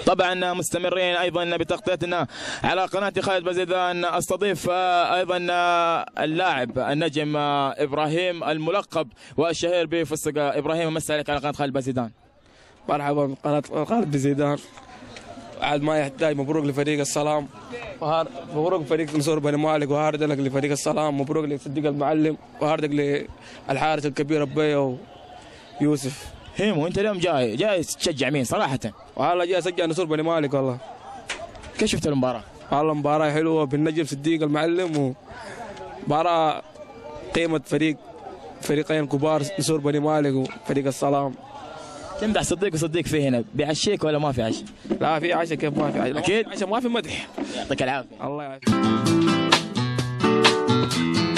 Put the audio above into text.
طبعا مستمرين ايضا بتغطيتنا على قناه خالد بزيدان. استضيف ايضا اللاعب النجم ابراهيم الملقب والشهير بفستق. ابراهيم، مسا عليك على قناه خالد بزيدان. مرحبا قناه خالد بزيدان. عاد ما يحتاج. مبروك لفريق السلام، مبروك فريق نصور بني مالك، وهارد لك لفريق السلام، مبروك لصديق المعلم، وهارد للحارس الكبير ابيه ويوسف. هيمو، انت اليوم جاي تشجع مين صراحه؟ والله جاي اشجع نصور بني مالك. والله كيف شفت المباراه؟ والله مباراه حلوه بالنجم صديق المعلم، ومباراه قيمه فريقين كبار، نصور بني مالك وفريق السلام. تمدح صديق وصديق فيه هنا، بيعشيك ولا ما في عشاء؟ لا في عشاء. كيف ما في عشاء؟ اكيد عشاء، ما في مدح. يعطيك العافيه. الله يعافيك.